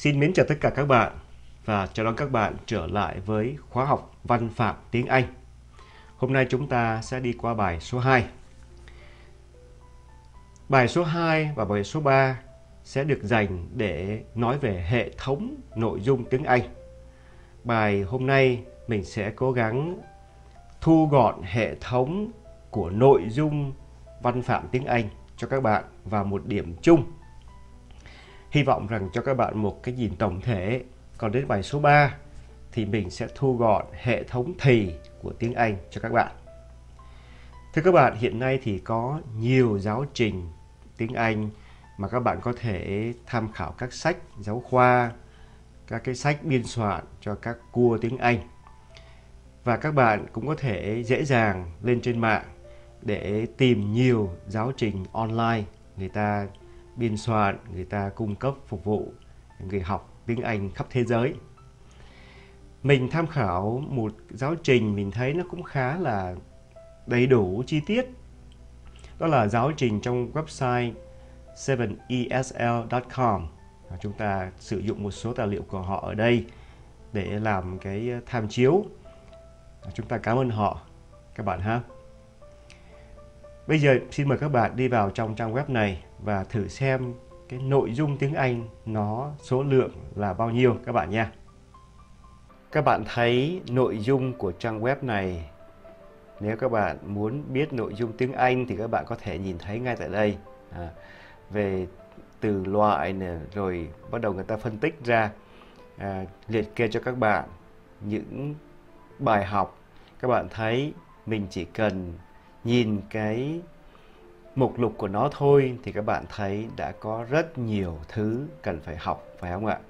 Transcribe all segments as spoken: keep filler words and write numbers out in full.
Xin mến chào tất cả các bạn và chào đón các bạn trở lại với khóa học văn phạm tiếng Anh. Hôm nay chúng ta sẽ đi qua bài số hai. Bài số hai và bài số ba sẽ được dành để nói về hệ thống nội dung tiếng Anh. Bài hôm nay mình sẽ cố gắng thu gọn hệ thống của nội dung văn phạm tiếng Anh cho các bạn vào một điểm chung. Hy vọng rằng cho các bạn một cái nhìn tổng thể. Còn đến bài số ba thì mình sẽ thu gọn hệ thống thì của tiếng Anh cho các bạn. Thưa các bạn, hiện nay thì có nhiều giáo trình tiếng Anh mà các bạn có thể tham khảo các sách giáo khoa, các cái sách biên soạn cho các cua tiếng Anh. Và các bạn cũng có thể dễ dàng lên trên mạng để tìm nhiều giáo trình online người ta biên soạn, người ta cung cấp phục vụ người học tiếng Anh khắp thế giới. Mình tham khảo một giáo trình mình thấy nó cũng khá là đầy đủ chi tiết. Đó là giáo trình trong website seven E S L dot com. Chúng ta sử dụng một số tài liệu của họ ở đây để làm cái tham chiếu. Chúng ta cảm ơn họ các bạn ha. Bây giờ xin mời các bạn đi vào trong trang web này và thử xem cái nội dung tiếng Anh nó số lượng là bao nhiêu các bạn nha. Các bạn thấy nội dung của trang web này. Nếu các bạn muốn biết nội dung tiếng Anh thì các bạn có thể nhìn thấy ngay tại đây. À, về từ loại này, rồi bắt đầu người ta phân tích ra, à, liệt kê cho các bạn những bài học. Các bạn thấy mình chỉ cần nhìn cái mục lục của nó thôi thì các bạn thấy đã có rất nhiều thứ cần phải học, phải không ạ?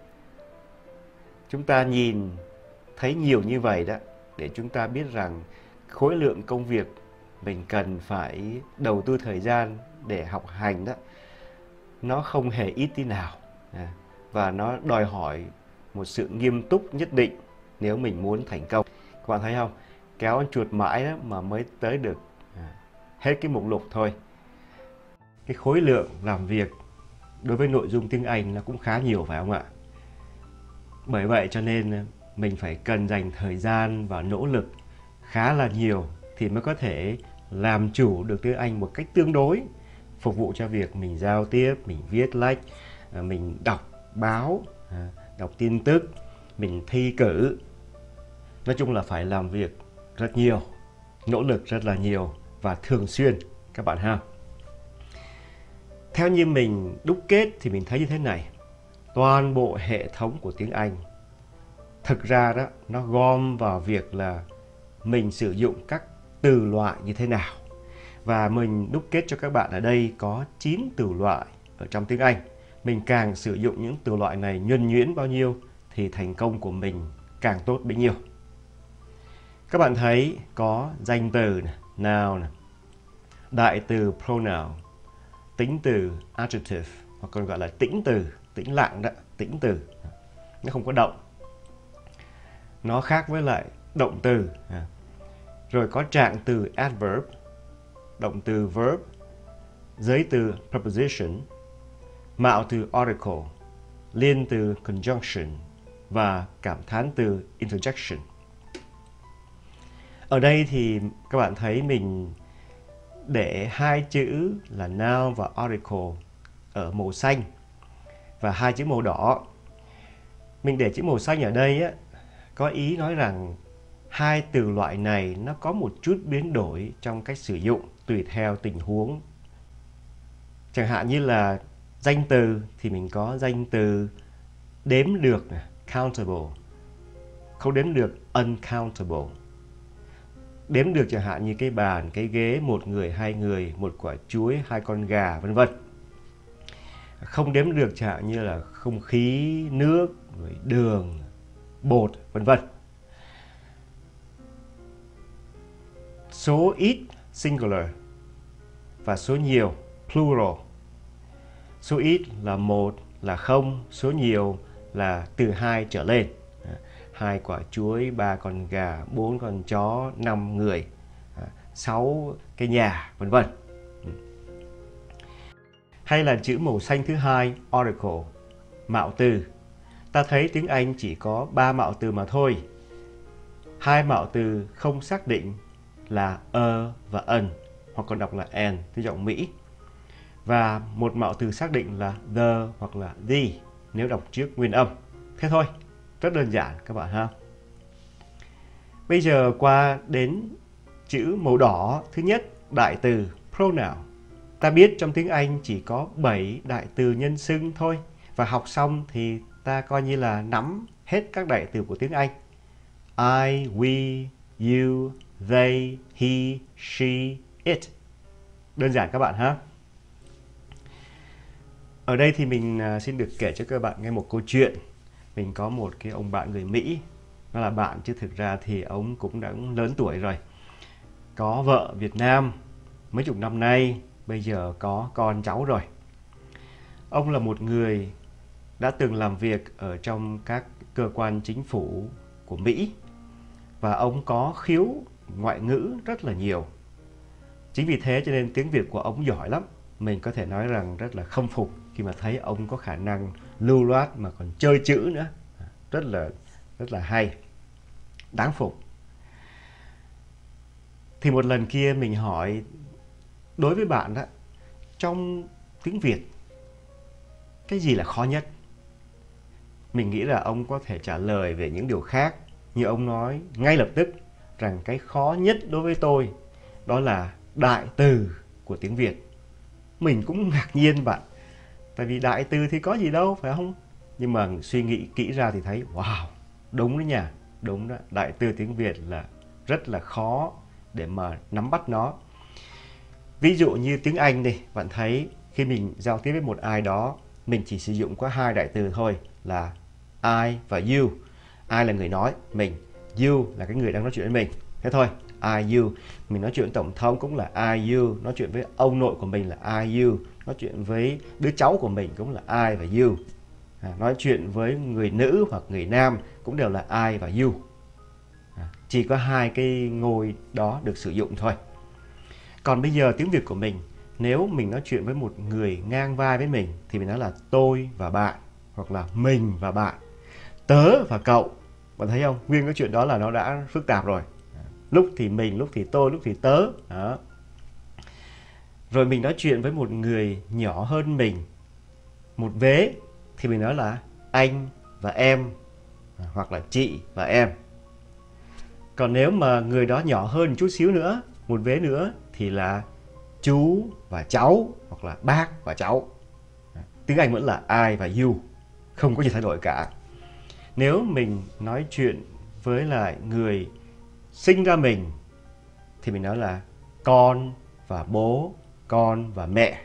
Chúng ta nhìn thấy nhiều như vậy đó để chúng ta biết rằng khối lượng công việc mình cần phải đầu tư thời gian để học hành đó, nó không hề ít tí nào. À, và nó đòi hỏi một sự nghiêm túc nhất định nếu mình muốn thành công. Các bạn thấy không? Kéo chuột mãi đó mà mới tới được à, hết cái mục lục thôi. Cái khối lượng làm việc đối với nội dung tiếng Anh nó cũng khá nhiều, phải không ạ? Bởi vậy cho nên mình phải cần dành thời gian và nỗ lực khá là nhiều thì mới có thể làm chủ được tiếng Anh một cách tương đối, phục vụ cho việc mình giao tiếp, mình viết lách, mình đọc báo, đọc tin tức, mình thi cử. Nói chung là phải làm việc rất nhiều, nỗ lực rất là nhiều và thường xuyên các bạn ha. Theo như mình đúc kết thì mình thấy như thế này. Toàn bộ hệ thống của tiếng Anh thực ra đó nó gom vào việc là mình sử dụng các từ loại như thế nào. Và mình đúc kết cho các bạn ở đây có chín từ loại ở trong tiếng Anh. Mình càng sử dụng những từ loại này nhuần nhuyễn bao nhiêu thì thành công của mình càng tốt bấy nhiêu. Các bạn thấy có danh từ, noun, đại từ pronoun, tính từ adjective, hoặc còn gọi là tĩnh từ, tĩnh lặng đó, tĩnh từ. Nó không có động. Nó khác với lại động từ. Rồi có trạng từ adverb, động từ verb, giới từ preposition, mạo từ article, liên từ conjunction và cảm thán từ interjection. Ở đây thì các bạn thấy mình để hai chữ là noun và article ở màu xanh và hai chữ màu đỏ. Mình để chữ màu xanh ở đây á, có ý nói rằng hai từ loại này nó có một chút biến đổi trong cách sử dụng tùy theo tình huống. Chẳng hạn như là danh từ thì mình có danh từ đếm được, countable, không đếm được, uncountable. Đếm được chẳng hạn như cái bàn, cái ghế, một người, hai người, một quả chuối, hai con gà, vân vân. Không đếm được chẳng hạn như là không khí, nước, rồi đường, bột, vân vân. Số ít singular và số nhiều plural. Số ít là một, là không, số nhiều là từ hai trở lên. Hai quả chuối, ba con gà, bốn con chó, năm người, sáu cái nhà, vân vân. Hay là chữ màu xanh thứ hai, article, mạo từ. ta thấy tiếng Anh chỉ có ba mạo từ mà thôi. Hai mạo từ không xác định là a và an, hoặc còn đọc là an theo giọng Mỹ. Và một mạo từ xác định là the hoặc là the nếu đọc trước nguyên âm. Thế thôi, rất đơn giản các bạn ha. Bây giờ qua đến chữ màu đỏ thứ nhất, đại từ pronoun. Ta biết trong tiếng Anh chỉ có bảy đại từ nhân xưng thôi. Và học xong thì ta coi như là nắm hết các đại từ của tiếng Anh. I, we, you, they, he, she, it. Đơn giản các bạn ha. Ở đây thì mình xin được kể cho các bạn nghe một câu chuyện. Mình có một cái ông bạn người Mỹ. Nó là bạn chứ thực ra thì ông cũng đã lớn tuổi rồi. Có vợ Việt Nam mấy chục năm nay, bây giờ có con cháu rồi. Ông là một người đã từng làm việc ở trong các cơ quan chính phủ của Mỹ. Và ông có khiếu ngoại ngữ rất là nhiều. Chính vì thế cho nên tiếng Việt của ông giỏi lắm. Mình có thể nói rằng rất là khâm phục khi mà thấy ông có khả năng lưu loát mà còn chơi chữ nữa. Rất là, rất là hay. Đáng phục. Thì một lần kia mình hỏi, đối với bạn đó, trong tiếng Việt, cái gì là khó nhất? Mình nghĩ là ông có thể trả lời về những điều khác. Như ông nói ngay lập tức rằng cái khó nhất đối với tôi đó là đại từ của tiếng Việt. Mình cũng ngạc nhiên bạn. Tại vì đại từ thì có gì đâu, phải không? Nhưng mà suy nghĩ kỹ ra thì thấy, wow, đúng đấy nha. Đúng đó, đại từ tiếng Việt là rất là khó để mà nắm bắt nó. Ví dụ như tiếng Anh đi, bạn thấy khi mình giao tiếp với một ai đó, mình chỉ sử dụng có hai đại từ thôi là I và you. I là người nói, mình. You là cái người đang nói chuyện với mình. Thế thôi, I, you. Mình nói chuyện với Tổng thống cũng là I, you. Nói chuyện với ông nội của mình là I, you. Nói chuyện với đứa cháu của mình cũng là I và you. À, nói chuyện với người nữ hoặc người nam cũng đều là I và you. À, chỉ có hai cái ngôi đó được sử dụng thôi. Còn bây giờ tiếng Việt của mình, nếu mình nói chuyện với một người ngang vai với mình thì mình nói là tôi và bạn, hoặc là mình và bạn, tớ và cậu. Bạn thấy không? Nguyên cái chuyện đó là nó đã phức tạp rồi. Lúc thì mình, lúc thì tôi, lúc thì tớ. Đó. Rồi mình nói chuyện với một người nhỏ hơn mình một vế thì mình nói là anh và em, hoặc là chị và em. Còn nếu mà người đó nhỏ hơn chút xíu nữa, một vế nữa, thì là chú và cháu, hoặc là bác và cháu. Tiếng Anh vẫn là I và you, không có gì thay đổi cả. Nếu mình nói chuyện với lại người sinh ra mình thì mình nói là con và bố, con và mẹ.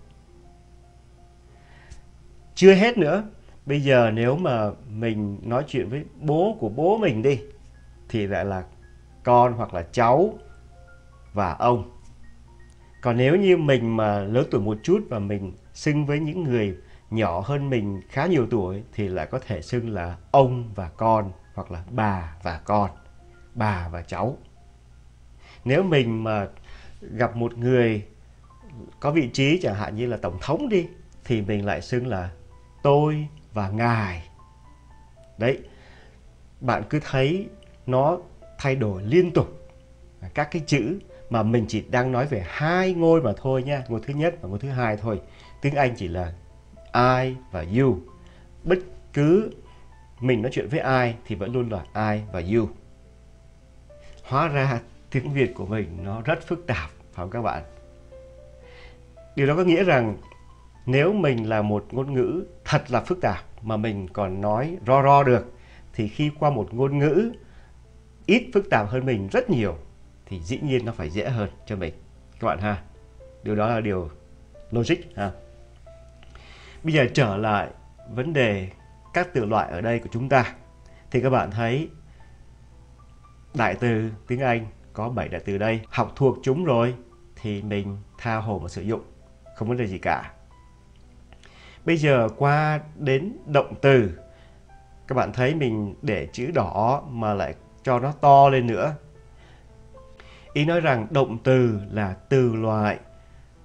Chưa hết nữa, bây giờ nếu mà mình nói chuyện với bố của bố mình đi thì lại là con hoặc là cháu và ông. Còn nếu như mình mà lớn tuổi một chút và mình xưng với những người nhỏ hơn mình khá nhiều tuổi thì lại có thể xưng là ông và con, hoặc là bà và con, bà và cháu. Nếu mình mà gặp một người có vị trí chẳng hạn như là tổng thống đi thì mình lại xưng là tôi và ngài. Đấy, bạn cứ thấy nó thay đổi liên tục các cái chữ mà mình chỉ đang nói về hai ngôi mà thôi nha, ngôi thứ nhất và ngôi thứ hai thôi. Tiếng Anh chỉ là I và you. Bất cứ mình nói chuyện với ai thì vẫn luôn là I và you. Hóa ra tiếng Việt của mình nó rất phức tạp, phải không các bạn? Điều đó có nghĩa rằng nếu mình là một ngôn ngữ thật là phức tạp mà mình còn nói ro ro được, thì khi qua một ngôn ngữ ít phức tạp hơn mình rất nhiều thì dĩ nhiên nó phải dễ hơn cho mình các bạn ha. Điều đó là điều logic ha. Bây giờ trở lại vấn đề các từ loại ở đây của chúng ta, thì các bạn thấy đại từ tiếng Anh có bảy đại từ đây. Học thuộc chúng rồi thì mình tha hồ mà sử dụng, không vấn đề gì cả. Bây giờ qua đến động từ. Các bạn thấy mình để chữ đỏ mà lại cho nó to lên nữa. Ý nói rằng động từ là từ loại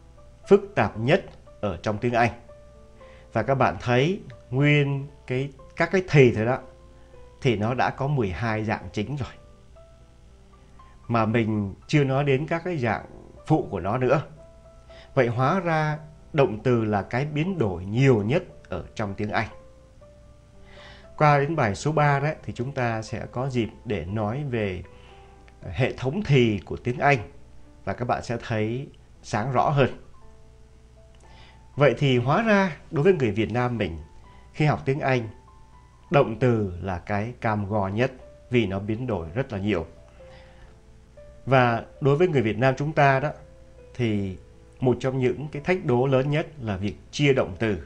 phức tạp nhất ở trong tiếng Anh. Và các bạn thấy nguyên cái các cái thì thôi đó, thì nó đã có mười hai dạng chính rồi. Mà mình chưa nói đến các cái dạng phụ của nó nữa. Vậy hóa ra động từ là cái biến đổi nhiều nhất ở trong tiếng Anh. Qua đến bài số ba đấy, thì chúng ta sẽ có dịp để nói về hệ thống thì của tiếng Anh. Và các bạn sẽ thấy sáng rõ hơn. Vậy thì hóa ra đối với người Việt Nam mình, khi học tiếng Anh, động từ là cái cam go nhất vì nó biến đổi rất là nhiều. Và đối với người Việt Nam chúng ta đó, thì một trong những cái thách đố lớn nhất là việc chia động từ.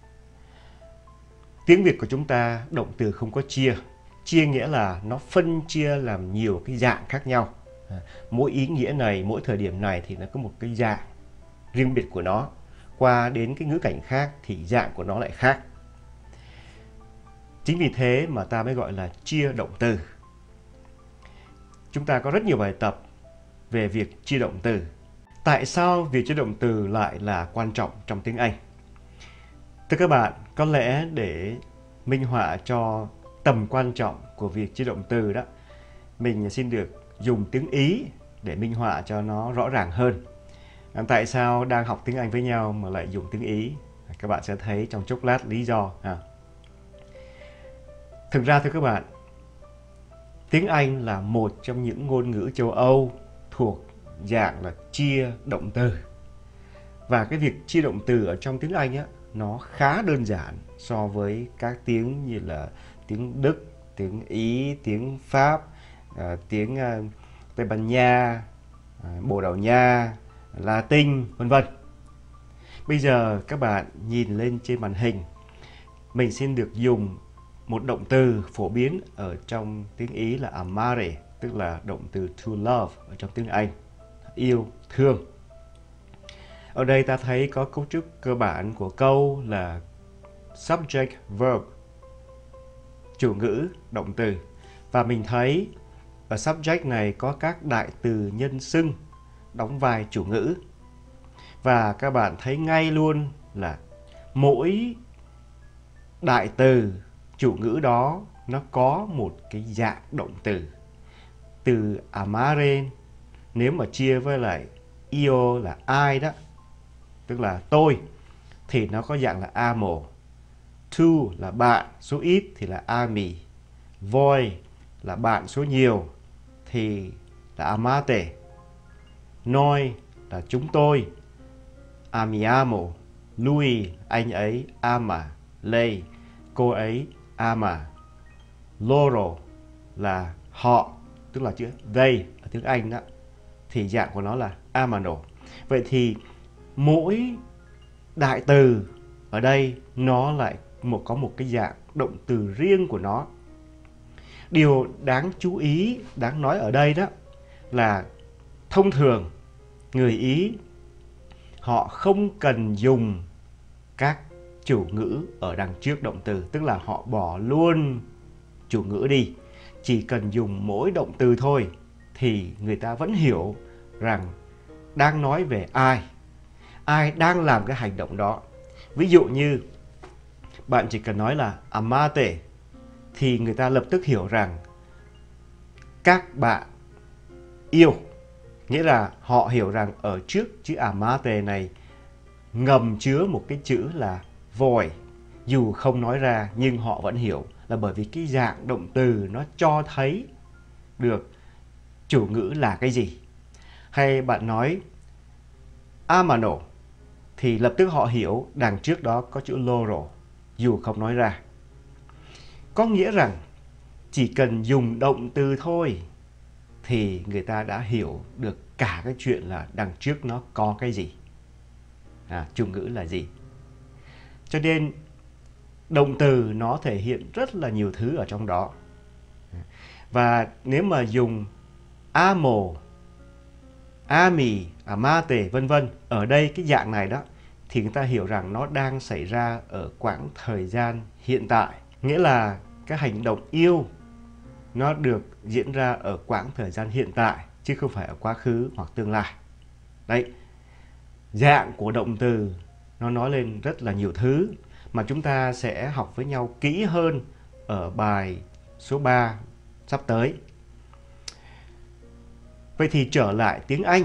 Tiếng Việt của chúng ta động từ không có chia. Chia nghĩa là nó phân chia làm nhiều cái dạng khác nhau. Mỗi ý nghĩa này, mỗi thời điểm này thì nó có một cái dạng riêng biệt của nó. Qua đến cái ngữ cảnh khác thì dạng của nó lại khác. Chính vì thế mà ta mới gọi là chia động từ. Chúng ta có rất nhiều bài tập về việc chia động từ. Tại sao việc chia động từ lại là quan trọng trong tiếng Anh? Thưa các bạn, có lẽ để minh họa cho tầm quan trọng của việc chia động từ đó, mình xin được dùng tiếng Ý để minh họa cho nó rõ ràng hơn. Tại sao đang học tiếng Anh với nhau mà lại dùng tiếng Ý? Các bạn sẽ thấy trong chốc lát lý do. À. Thực ra thưa các bạn, tiếng Anh là một trong những ngôn ngữ châu Âu thuộc dạng là chia động từ. Và cái việc chia động từ ở trong tiếng Anh á, nó khá đơn giản so với các tiếng như là tiếng Đức, tiếng Ý, tiếng Pháp, à, tiếng uh, Tây Ban Nha, à, Bồ Đào Nha, Latin, vân vân. Bây giờ các bạn nhìn lên trên màn hình, mình xin được dùng một động từ phổ biến ở trong tiếng Ý là amare, tức là động từ to love ở trong tiếng Anh, yêu, thương. Ở đây ta thấy có cấu trúc cơ bản của câu là subject verb, chủ ngữ, động từ. Và mình thấy ở subject này có các đại từ nhân xưng đóng vai chủ ngữ. Và các bạn thấy ngay luôn là mỗi đại từ chủ ngữ đó nó có một cái dạng động từ. Từ amare nếu mà chia với lại io là ai đó, tức là tôi, thì nó có dạng là amo. To là bạn, số ít thì là ami. Voi là bạn số nhiều thì là amate. Noi là chúng tôi, amiamo. Lui, anh ấy, ama. Lei, cô ấy, ama. Loro là họ, tức là chữ they ở tiếng Anh đó, thì dạng của nó là amano. Vậy thì mỗi đại từ ở đây nó lại một có một cái dạng động từ riêng của nó. Điều đáng chú ý, đáng nói ở đây đó là thông thường người Ý họ không cần dùng các chủ ngữ ở đằng trước động từ, tức là họ bỏ luôn chủ ngữ đi, chỉ cần dùng mỗi động từ thôi thì người ta vẫn hiểu rằng đang nói về ai, ai đang làm cái hành động đó. Ví dụ như bạn chỉ cần nói là amate thì người ta lập tức hiểu rằng các bạn yêu. Nghĩa là họ hiểu rằng ở trước chữ amate này ngầm chứa một cái chữ là voi. Dù không nói ra nhưng họ vẫn hiểu, là bởi vì cái dạng động từ nó cho thấy được chủ ngữ là cái gì. Hay bạn nói amano thì lập tức họ hiểu đằng trước đó có chữ loro, dù không nói ra. Có nghĩa rằng chỉ cần dùng động từ thôi thì người ta đã hiểu được cả cái chuyện là đằng trước nó có cái gì, à, chủ ngữ là gì. Cho nên động từ nó thể hiện rất là nhiều thứ ở trong đó. Và nếu mà dùng amo, ami, amate vân vân ở đây cái dạng này đó, thì người ta hiểu rằng nó đang xảy ra ở quãng thời gian hiện tại. Nghĩa là cái hành động yêu nó được diễn ra ở quãng thời gian hiện tại, chứ không phải ở quá khứ hoặc tương lai. Đấy, dạng của động từ nó nói lên rất là nhiều thứ mà chúng ta sẽ học với nhau kỹ hơn ở bài số ba sắp tới. Vậy thì trở lại tiếng Anh.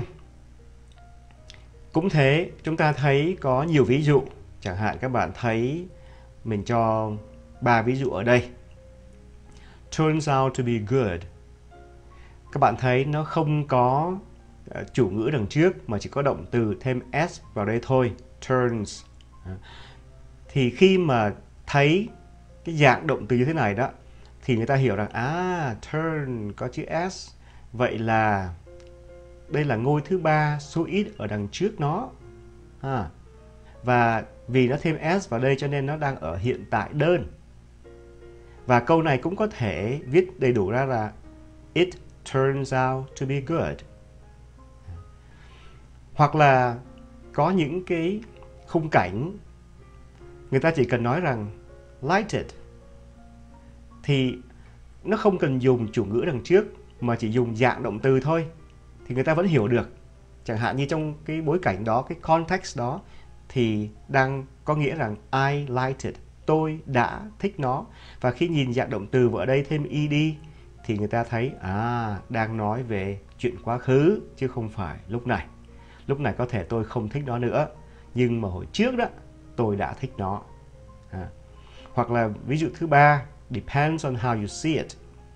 Cũng thế, chúng ta thấy có nhiều ví dụ. Chẳng hạn các bạn thấy mình cho ba ví dụ ở đây. Turns out to be good. Các bạn thấy nó không có chủ ngữ đằng trước mà chỉ có động từ thêm s vào đây thôi. Turns. Thì khi mà thấy cái dạng động từ như thế này đó thì người ta hiểu rằng à, turn có chữ s, vậy là đây là ngôi thứ ba số ít ở đằng trước nó. À, và vì nó thêm s vào đây cho nên nó đang ở hiện tại đơn. Và câu này cũng có thể viết đầy đủ ra là it turns out to be good. Hoặc là có những cái khung cảnh người ta chỉ cần nói rằng light it, thì nó không cần dùng chủ ngữ đằng trước mà chỉ dùng dạng động từ thôi thì người ta vẫn hiểu được. Chẳng hạn như trong cái bối cảnh đó, cái context đó thì đang có nghĩa rằng I liked it, tôi đã thích nó. Và khi nhìn dạng động từ vào ở đây thêm ed thì người ta thấy à, đang nói về chuyện quá khứ chứ không phải lúc này. Lúc này có thể tôi không thích nó nữa, nhưng mà hồi trước đó tôi đã thích nó. À. Hoặc là ví dụ thứ ba, depends on how you see it.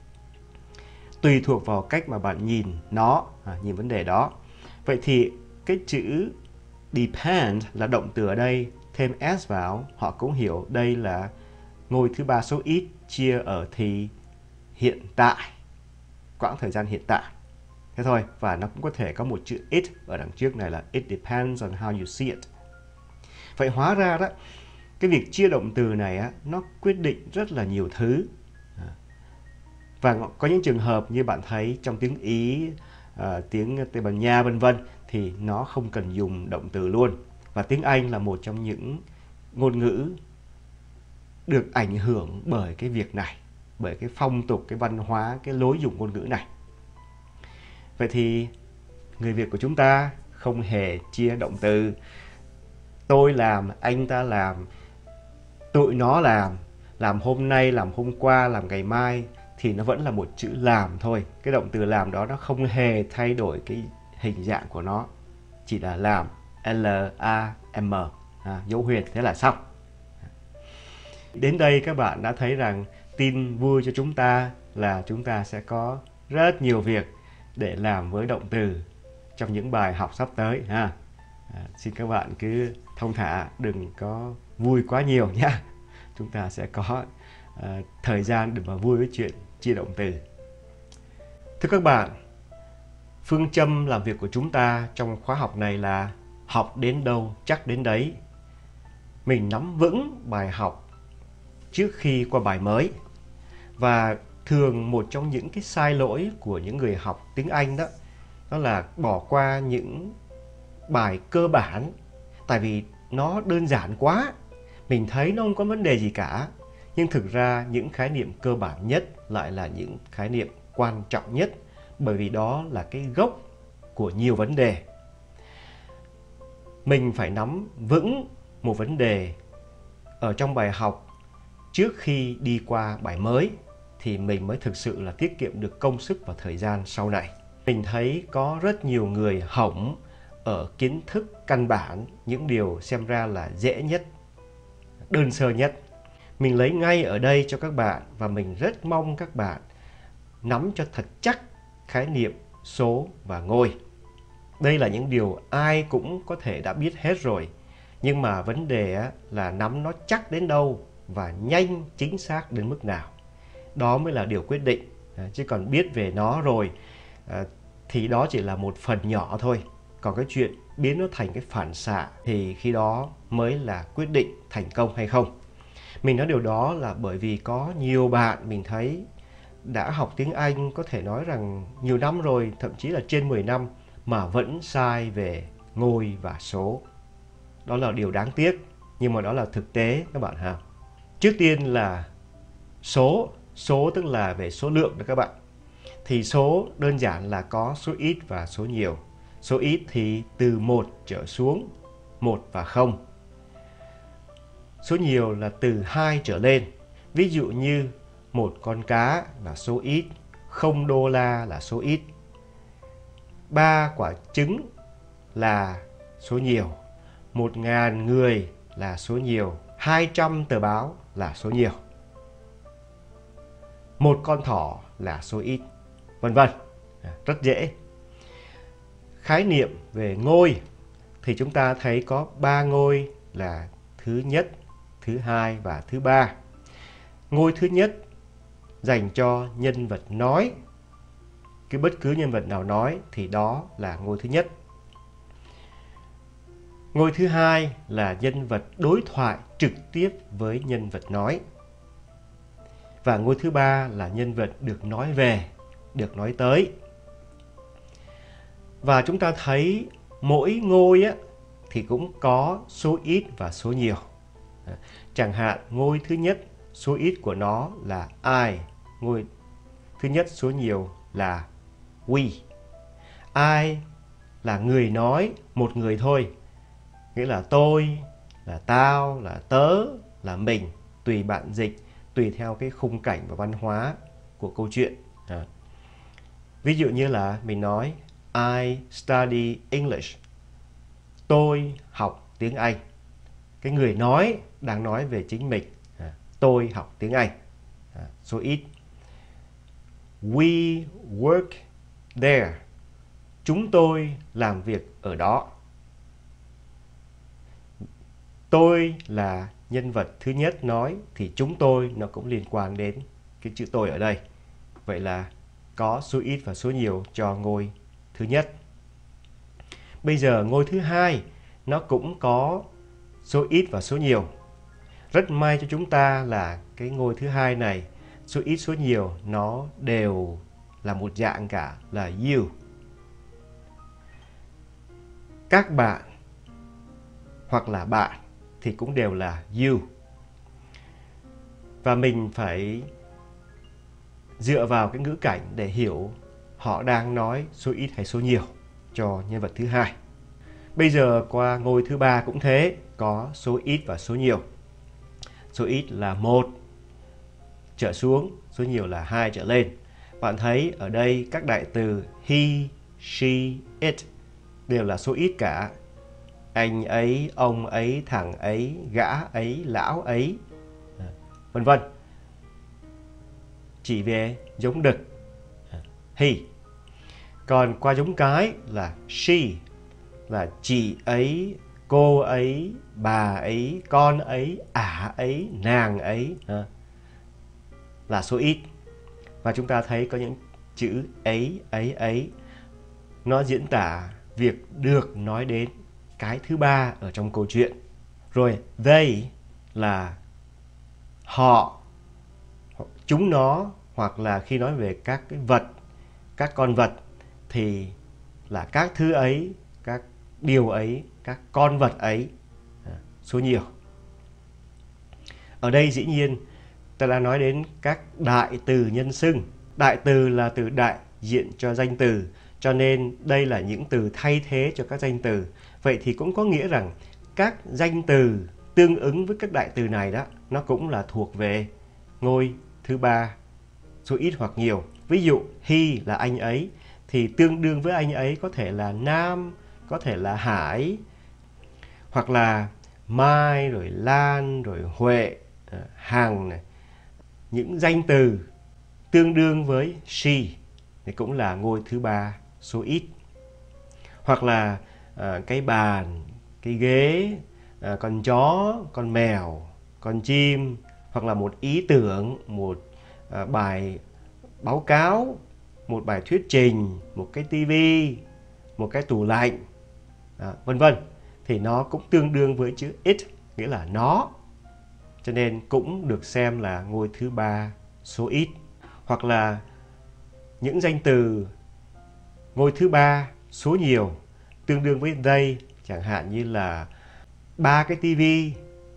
Tùy thuộc vào cách mà bạn nhìn nó, à, nhìn vấn đề đó. Vậy thì cái chữ depend là động từ ở đây, thêm s vào, họ cũng hiểu đây là ngôi thứ ba số ít chia ở thì hiện tại, quãng thời gian hiện tại. Thế thôi, và nó cũng có thể có một chữ it ở đằng trước này là it depends on how you see it. Vậy hóa ra đó, cái việc chia động từ này á, nó quyết định rất là nhiều thứ. Và có những trường hợp như bạn thấy trong tiếng Ý, uh, tiếng Tây Ban Nha vân vân thì nó không cần dùng động từ luôn. Và tiếng Anh là một trong những ngôn ngữ được ảnh hưởng bởi cái việc này, bởi cái phong tục, cái văn hóa, cái lối dùng ngôn ngữ này. Vậy thì người Việt của chúng ta không hề chia động từ. Tôi làm, anh ta làm, tụi nó làm, làm hôm nay, làm hôm qua, làm ngày mai thì nó vẫn là một chữ làm thôi. Cái động từ làm đó nó không hề thay đổi cái hình dạng của nó. Chỉ là làm, L A M, à, dấu huyền, thế là xong. Đến đây các bạn đã thấy rằng tin vui cho chúng ta là chúng ta sẽ có rất nhiều việc để làm với động từ trong những bài học sắp tới. Ha. À, xin các bạn cứ thông thả, đừng có vui quá nhiều nhé. Chúng ta sẽ có uh, thời gian để mà vui với chuyện chia động từ. Thưa các bạn, phương châm làm việc của chúng ta trong khóa học này là học đến đâu chắc đến đấy. Mình nắm vững bài học trước khi qua bài mới. Và thường một trong những cái sai lỗi của những người học tiếng Anh đó, đó là bỏ qua những bài cơ bản. Tại vì nó đơn giản quá, mình thấy nó không có vấn đề gì cả. Nhưng thực ra những khái niệm cơ bản nhất lại là những khái niệm quan trọng nhất, bởi vì đó là cái gốc của nhiều vấn đề. Mình phải nắm vững một vấn đề ở trong bài học trước khi đi qua bài mới thì mình mới thực sự là tiết kiệm được công sức và thời gian sau này. Mình thấy có rất nhiều người hỏng ở kiến thức căn bản, những điều xem ra là dễ nhất, đơn sơ nhất. Mình lấy ngay ở đây cho các bạn và mình rất mong các bạn nắm cho thật chắc khái niệm số và ngôi. Đây là những điều ai cũng có thể đã biết hết rồi. Nhưng mà vấn đề là nắm nó chắc đến đâu và nhanh chính xác đến mức nào. Đó mới là điều quyết định. Chứ còn biết về nó rồi thì đó chỉ là một phần nhỏ thôi. Còn cái chuyện biến nó thành cái phản xạ thì khi đó mới là quyết định thành công hay không. Mình nói điều đó là bởi vì có nhiều bạn mình thấy đã học tiếng Anh có thể nói rằng nhiều năm rồi, thậm chí là trên mười năm mà vẫn sai về ngôi và số. Đó là điều đáng tiếc, nhưng mà đó là thực tế các bạn ha. Trước tiên là số, số tức là về số lượng đó các bạn. Thì số đơn giản là có số ít và số nhiều. Số ít thì từ một trở xuống, một và không. Số nhiều là từ hai trở lên. Ví dụ như một con cá là số ít, không đô la là số ít, ba quả trứng là số nhiều, một ngàn người là số nhiều, hai trăm tờ báo là số nhiều, một con thỏ là số ít, vân vân. Rất dễ. Khái niệm về ngôi thì chúng ta thấy có ba ngôi là thứ nhất, thứ hai và thứ ba. Ngôi thứ nhất dành cho nhân vật nói. Cứ bất cứ nhân vật nào nói thì đó là ngôi thứ nhất. Ngôi thứ hai là nhân vật đối thoại trực tiếp với nhân vật nói. Và ngôi thứ ba là nhân vật được nói về, được nói tới. Và chúng ta thấy mỗi ngôi á, thì cũng có số ít và số nhiều. Chẳng hạn ngôi thứ nhất, số ít của nó là I. Ngôi thứ nhất số nhiều là we. I là người nói, một người thôi. Nghĩa là tôi, là tao, là tớ, là mình. Tùy bạn dịch, tùy theo cái khung cảnh và văn hóa của câu chuyện. À. Ví dụ như là mình nói I study English. Tôi học tiếng Anh. Cái người nói đang nói về chính mình. À, tôi học tiếng Anh. À, số ít. We work there. Chúng tôi làm việc ở đó. Tôi là nhân vật thứ nhất nói thì chúng tôi nó cũng liên quan đến cái chữ tôi ở đây. Vậy là có số ít và số nhiều cho ngôi thứ nhất. Bây giờ ngôi thứ hai nó cũng có số ít và số nhiều. Rất may cho chúng ta là cái ngôi thứ hai này, số ít số nhiều nó đều là một dạng cả, là you. Các bạn hoặc là bạn thì cũng đều là you. Và mình phải dựa vào cái ngữ cảnh để hiểu họ đang nói số ít hay số nhiều cho nhân vật thứ hai. Bây giờ qua ngôi thứ ba cũng thế, có số ít và số nhiều. Số ít là một trở xuống, số nhiều là hai trở lên. Bạn thấy ở đây các đại từ he, she, it đều là số ít cả. Anh ấy, ông ấy, thằng ấy, gã ấy, lão ấy, vân vân. Chỉ về giống đực, he. Còn qua giống cái là she, là chị ấy, cô ấy, bà ấy, con ấy, ả ấy, nàng ấy, là số ít. Và chúng ta thấy có những chữ ấy, ấy, ấy. Nó diễn tả việc được nói đến cái thứ ba ở trong câu chuyện. Rồi they là họ, chúng nó, hoặc là khi nói về các cái vật, các con vật thì là các thứ ấy, các điều ấy, các con vật ấy, số nhiều. Ở đây dĩ nhiên ta đã nói đến các đại từ nhân xưng. Đại từ là từ đại diện cho danh từ, cho nên đây là những từ thay thế cho các danh từ. Vậy thì cũng có nghĩa rằng các danh từ tương ứng với các đại từ này đó, nó cũng là thuộc về ngôi thứ ba, số ít hoặc nhiều. Ví dụ he là anh ấy thì tương đương với anh ấy có thể là Nam, có thể là Hải, hoặc là Mai, rồi Lan, rồi Huệ, Hằng này. Những danh từ tương đương với she thì cũng là ngôi thứ ba số ít. Hoặc là à, cái bàn, cái ghế, à, con chó, con mèo, con chim, hoặc là một ý tưởng, một à, bài báo cáo, một bài thuyết trình, một cái tivi, một cái tủ lạnh, à, vân vân. Thì nó cũng tương đương với chữ it, nghĩa là nó. Cho nên cũng được xem là ngôi thứ ba số ít. Hoặc là những danh từ ngôi thứ ba số nhiều tương đương với they, chẳng hạn như là ba cái tivi,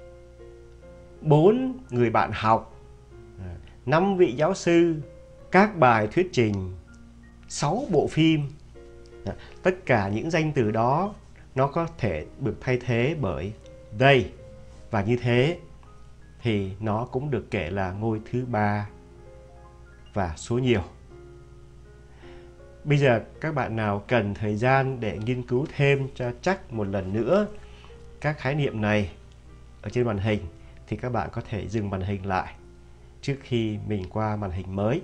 bốn người bạn học, năm vị giáo sư, các bài thuyết trình, sáu bộ phim. Tất cả những danh từ đó nó có thể được thay thế bởi they. Và như thế thì nó cũng được kể là ngôi thứ ba và số nhiều. Bây giờ các bạn nào cần thời gian để nghiên cứu thêm cho chắc một lần nữa các khái niệm này ở trên màn hình thì các bạn có thể dừng màn hình lại trước khi mình qua màn hình mới.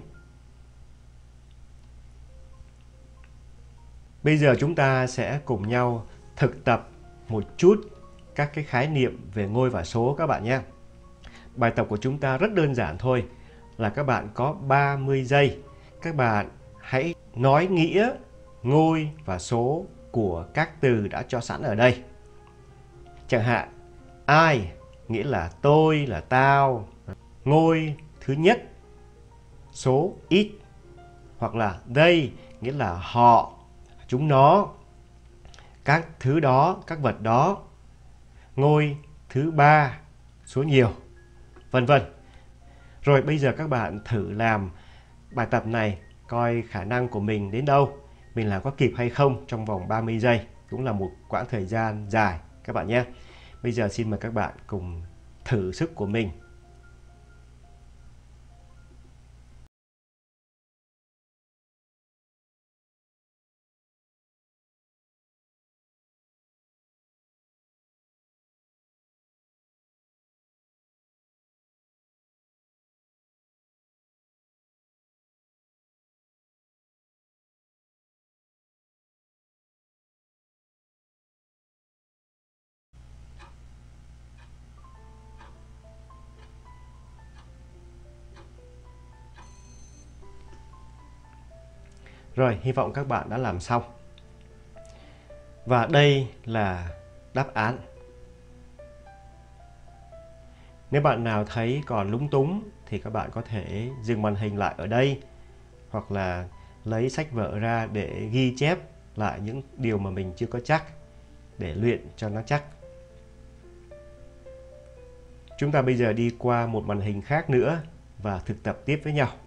Bây giờ chúng ta sẽ cùng nhau thực tập một chút các cái khái niệm về ngôi và số các bạn nhé. Bài tập của chúng ta rất đơn giản thôi, là các bạn có ba mươi giây. Các bạn hãy nói nghĩa ngôi và số của các từ đã cho sẵn ở đây. Chẳng hạn, I nghĩa là tôi, là tao. Ngôi thứ nhất, số ít. Hoặc là they nghĩa là họ, chúng nó, các thứ đó, các vật đó. Ngôi thứ ba, số nhiều, vân vân. Rồi bây giờ các bạn thử làm bài tập này, coi khả năng của mình đến đâu, mình làm có kịp hay không trong vòng ba mươi giây. Cũng là một quãng thời gian dài các bạn nhé. Bây giờ xin mời các bạn cùng thử sức của mình. Rồi, hy vọng các bạn đã làm xong. Và đây là đáp án. Nếu bạn nào thấy còn lúng túng thì các bạn có thể dừng màn hình lại ở đây, hoặc là lấy sách vở ra để ghi chép lại những điều mà mình chưa có chắc, để luyện cho nó chắc. Chúng ta bây giờ đi qua một màn hình khác nữa và thực tập tiếp với nhau.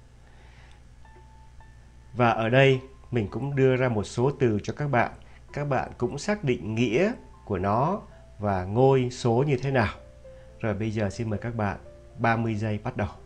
Và ở đây mình cũng đưa ra một số từ cho các bạn. Các bạn cũng xác định nghĩa của nó và ngôi số như thế nào. Rồi bây giờ xin mời các bạn, ba mươi giây bắt đầu.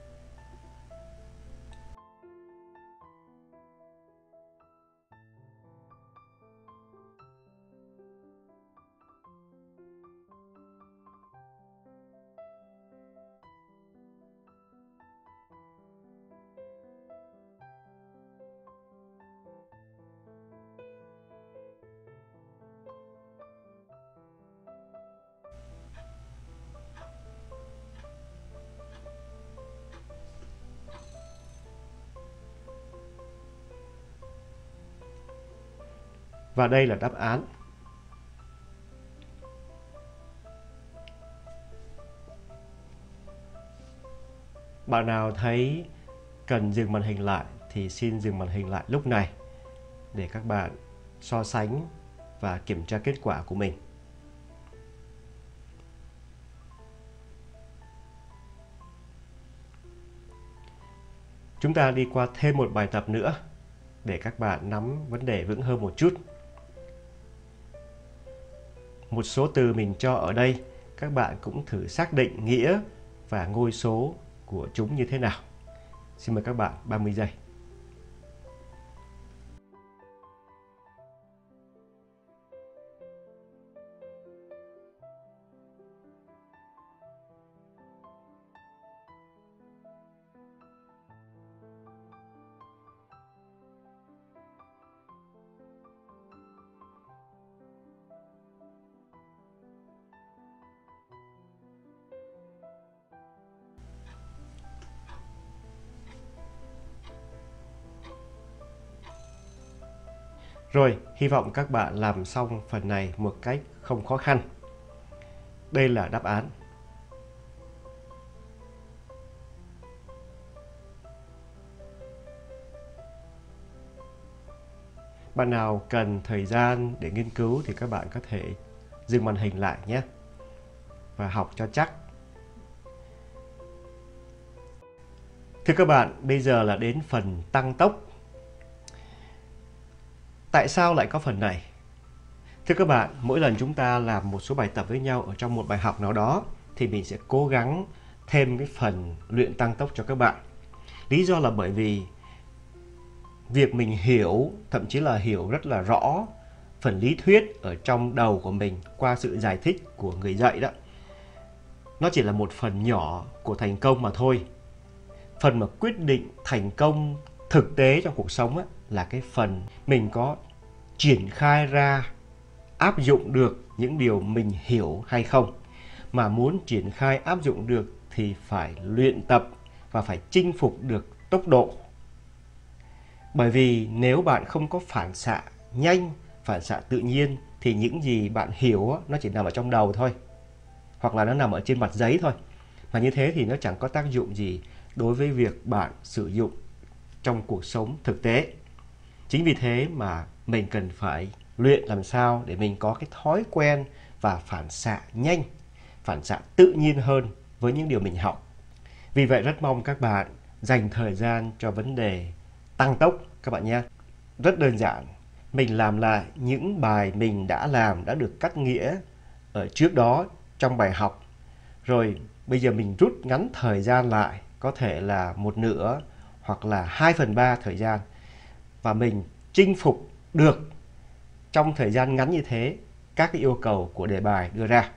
Và đây là đáp án. Bạn nào thấy cần dừng màn hình lại thì xin dừng màn hình lại lúc này để các bạn so sánh và kiểm tra kết quả của mình. Chúng ta đi qua thêm một bài tập nữa để các bạn nắm vấn đề vững hơn một chút. Một số từ mình cho ở đây, các bạn cũng thử xác định nghĩa và ngôi số của chúng như thế nào. Xin mời các bạn, ba mươi giây. Rồi, hy vọng các bạn làm xong phần này một cách không khó khăn. Đây là đáp án. Bạn nào cần thời gian để nghiên cứu thì các bạn có thể dừng màn hình lại nhé và học cho chắc. Thưa các bạn, bây giờ là đến phần tăng tốc. Tại sao lại có phần này? Thưa các bạn, mỗi lần chúng ta làm một số bài tập với nhau ở trong một bài học nào đó thì mình sẽ cố gắng thêm cái phần luyện tăng tốc cho các bạn. Lý do là bởi vì việc mình hiểu, thậm chí là hiểu rất là rõ phần lý thuyết ở trong đầu của mình qua sự giải thích của người dạy đó, nó chỉ là một phần nhỏ của thành công mà thôi. Phần mà quyết định thành công thực tế trong cuộc sống á, là cái phần mình có triển khai ra, áp dụng được những điều mình hiểu hay không. Mà muốn triển khai áp dụng được thì phải luyện tập và phải chinh phục được tốc độ. Bởi vì nếu bạn không có phản xạ nhanh, phản xạ tự nhiên thì những gì bạn hiểu á, nó chỉ nằm ở trong đầu thôi, hoặc là nó nằm ở trên mặt giấy thôi. Mà như thế thì nó chẳng có tác dụng gì đối với việc bạn sử dụng trong cuộc sống thực tế. Chính vì thế mà mình cần phải luyện làm sao để mình có cái thói quen và phản xạ nhanh, phản xạ tự nhiên hơn với những điều mình học. Vì vậy rất mong các bạn dành thời gian cho vấn đề tăng tốc các bạn nhé. Rất đơn giản, mình làm lại những bài mình đã làm, đã được cắt nghĩa ở trước đó trong bài học. Rồi bây giờ mình rút ngắn thời gian lại, có thể là một nửa hoặc là hai phần ba thời gian. Và mình chinh phục được trong thời gian ngắn như thế các cái yêu cầu của đề bài đưa ra.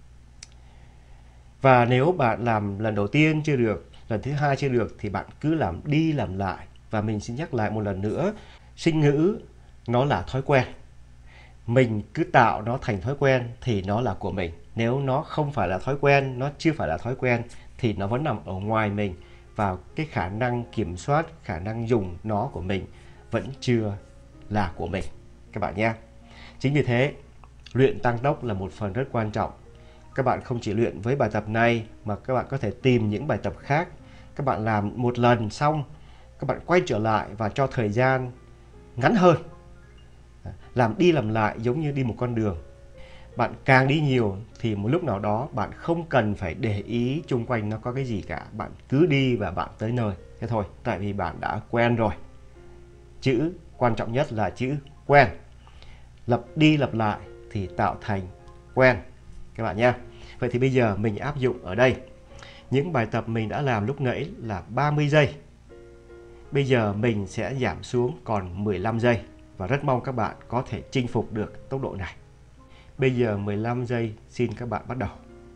Và nếu bạn làm lần đầu tiên chưa được, lần thứ hai chưa được thì bạn cứ làm đi làm lại. Và mình xin nhắc lại một lần nữa, sinh ngữ nó là thói quen. Mình cứ tạo nó thành thói quen thì nó là của mình. Nếu nó không phải là thói quen, nó chưa phải là thói quen thì nó vẫn nằm ở ngoài mình. Và cái khả năng kiểm soát, khả năng dùng nó của mình vẫn chưa là của mình các bạn nhé. Chính vì thế, luyện tăng tốc là một phần rất quan trọng. Các bạn không chỉ luyện với bài tập này mà các bạn có thể tìm những bài tập khác. Các bạn làm một lần xong, các bạn quay trở lại và cho thời gian ngắn hơn. Làm đi làm lại giống như đi một con đường. Bạn càng đi nhiều thì một lúc nào đó bạn không cần phải để ý chung quanh nó có cái gì cả. Bạn cứ đi và bạn tới nơi. Thế thôi, tại vì bạn đã quen rồi. Chữ quan trọng nhất là chữ quen. Lặp đi lặp lại thì tạo thành quen các bạn nhé. Vậy thì bây giờ mình áp dụng ở đây. Những bài tập mình đã làm lúc nãy là ba mươi giây. Bây giờ mình sẽ giảm xuống còn mười lăm giây. Và rất mong các bạn có thể chinh phục được tốc độ này. Bây giờ mười lăm giây, xin các bạn bắt đầu.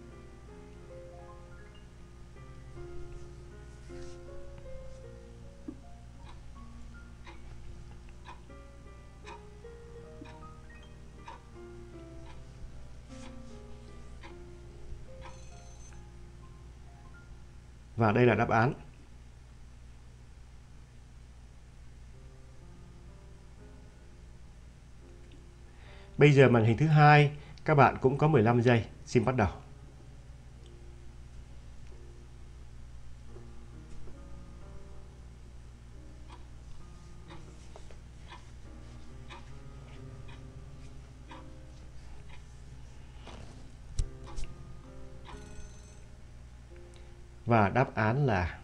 Và đây là đáp án. Bây giờ màn hình thứ hai, các bạn cũng có mười lăm giây. Xin bắt đầu. Và đáp án là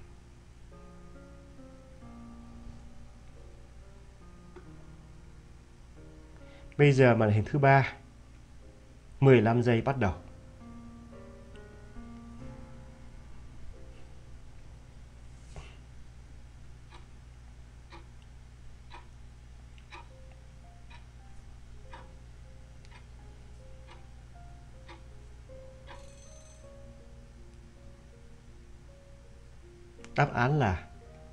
bây giờ màn hình thứ ba, mười lăm giây bắt đầu. Đáp án là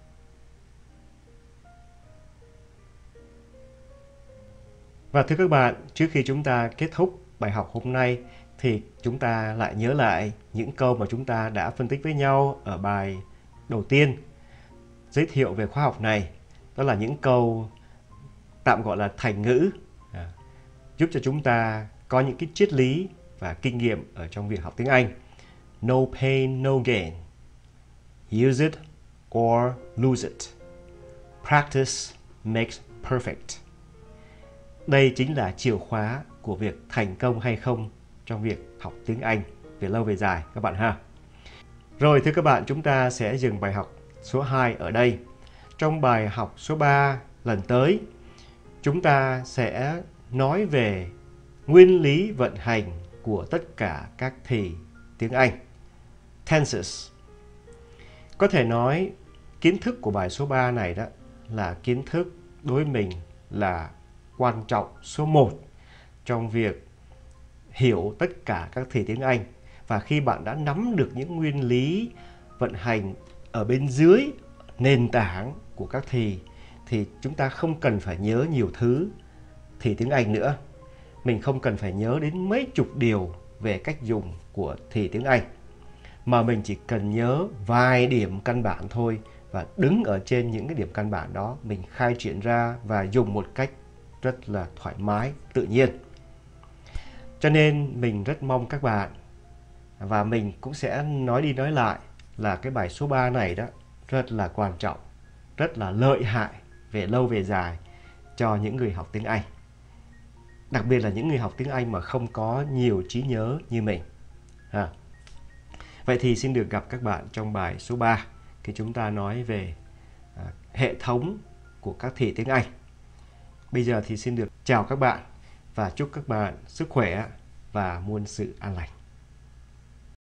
và thưa các bạn, trước khi chúng ta kết thúc bài học hôm nay thì chúng ta lại nhớ lại những câu mà chúng ta đã phân tích với nhau ở bài đầu tiên giới thiệu về khóa học này. Đó là những câu tạm gọi là thành ngữ, à, giúp cho chúng ta có những cái triết lý và kinh nghiệm ở trong việc học tiếng Anh. No pain, no gain. Use it or lose it. Practice makes perfect. Đây chính là chìa khóa của việc thành công hay không trong việc học tiếng Anh về lâu về dài các bạn ha. Rồi thưa các bạn, chúng ta sẽ dừng bài học số hai ở đây. Trong bài học số ba lần tới, chúng ta sẽ nói về nguyên lý vận hành của tất cả các thì tiếng Anh. Tenses. Có thể nói kiến thức của bài số ba này đó là kiến thức đối với mình là quan trọng số một trong việc hiểu tất cả các thì tiếng Anh. Và khi bạn đã nắm được những nguyên lý vận hành ở bên dưới nền tảng của các thì, thì chúng ta không cần phải nhớ nhiều thứ thì tiếng Anh nữa. Mình không cần phải nhớ đến mấy chục điều về cách dùng của thì tiếng Anh, mà mình chỉ cần nhớ vài điểm căn bản thôi, và đứng ở trên những cái điểm căn bản đó mình khai triển ra và dùng một cách rất là thoải mái, tự nhiên. Cho nên mình rất mong các bạn, và mình cũng sẽ nói đi nói lại là cái bài số ba này đó rất là quan trọng, rất là lợi hại về lâu về dài cho những người học tiếng Anh. Đặc biệt là những người học tiếng Anh mà không có nhiều trí nhớ như mình. À. Vậy thì xin được gặp các bạn trong bài số ba khi chúng ta nói về à, hệ thống của các thì tiếng Anh. Bây giờ thì xin được chào các bạn và chúc các bạn sức khỏe và muôn sự an lành.